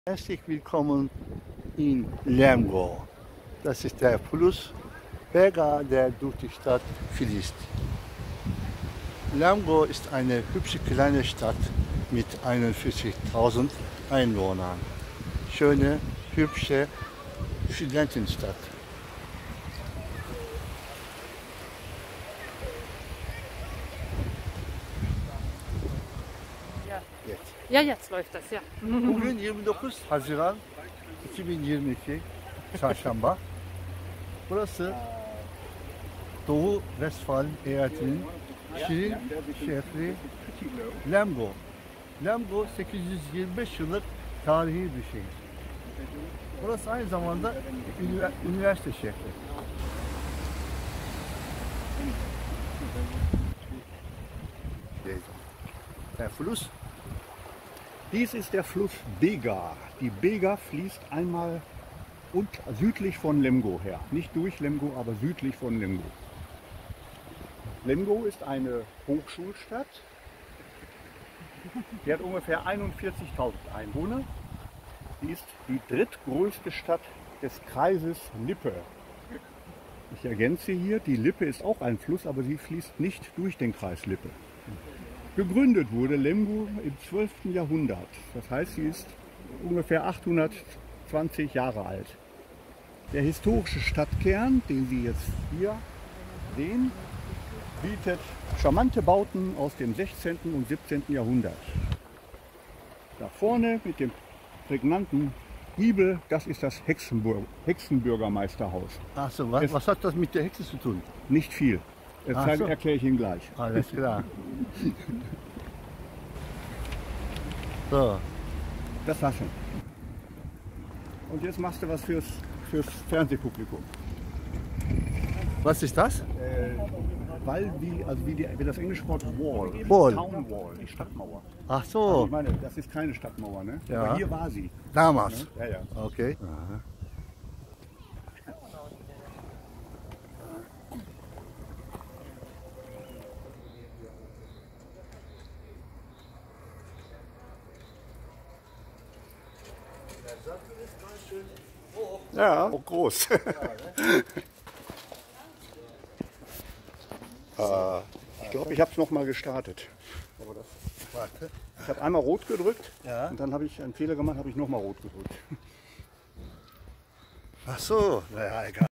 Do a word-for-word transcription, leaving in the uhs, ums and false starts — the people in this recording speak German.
Herzlich willkommen in Lemgo. Das ist der Fluss Bega, der durch die Stadt fließt. Lemgo ist eine hübsche kleine Stadt mit einundvierzigtausend Einwohnern. Schöne, hübsche Studentenstadt. Ya, Jetzt. ya jetzt läuft das, ja. Bugün yirmi dokuz Haziran iki bin yirmi iki Çarşamba. Burası Doğu Westfalen eyaletinin Şirin şehri Lemgo. Lemgo sekiz yüz yirmi beş yıllık tarihi bir şehir. Burası aynı zamanda ünivers- üniversite şehri. Der Fluss. Dies ist der Fluss Bega. Die Bega fließt einmal und südlich von Lemgo her. Nicht durch Lemgo, aber südlich von Lemgo. Lemgo ist eine Hochschulstadt. Die hat ungefähr einundvierzigtausend Einwohner. Die ist die drittgrößte Stadt des Kreises Lippe. Ich ergänze hier, die Lippe ist auch ein Fluss, aber sie fließt nicht durch den Kreis Lippe. Gegründet wurde Lemgo im zwölften Jahrhundert. Das heißt, sie ist ungefähr achthundertzwanzig Jahre alt. Der historische Stadtkern, den Sie jetzt hier sehen, bietet charmante Bauten aus dem sechzehnten und siebzehnten Jahrhundert. Da vorne mit dem prägnanten Giebel, das ist das Hexenburg, Hexenbürgermeisterhaus. Ach so, was, Es- was hat das mit der Hexe zu tun? Nicht viel. Das Ach zeige- so. erkläre ich Ihnen gleich. Alles klar. So, Das war's schon. Und jetzt machst du was fürs, fürs Fernsehpublikum. was ist das? Äh, weil wie, also wie, die, wie das englische Wort Wall. Wall. Town Wall, die Stadtmauer. Ach Also so, ich meine, das ist keine Stadtmauer, ne? Ja. Aber hier war sie. damals. Ja, ja. Okay. Ja, auch groß. äh, ich glaube, ich habe es noch mal gestartet. Aber das, Warte. ich habe einmal rot gedrückt Ja. und dann habe ich einen Fehler gemacht, habe ich noch mal rot gedrückt. Ach so, naja, egal.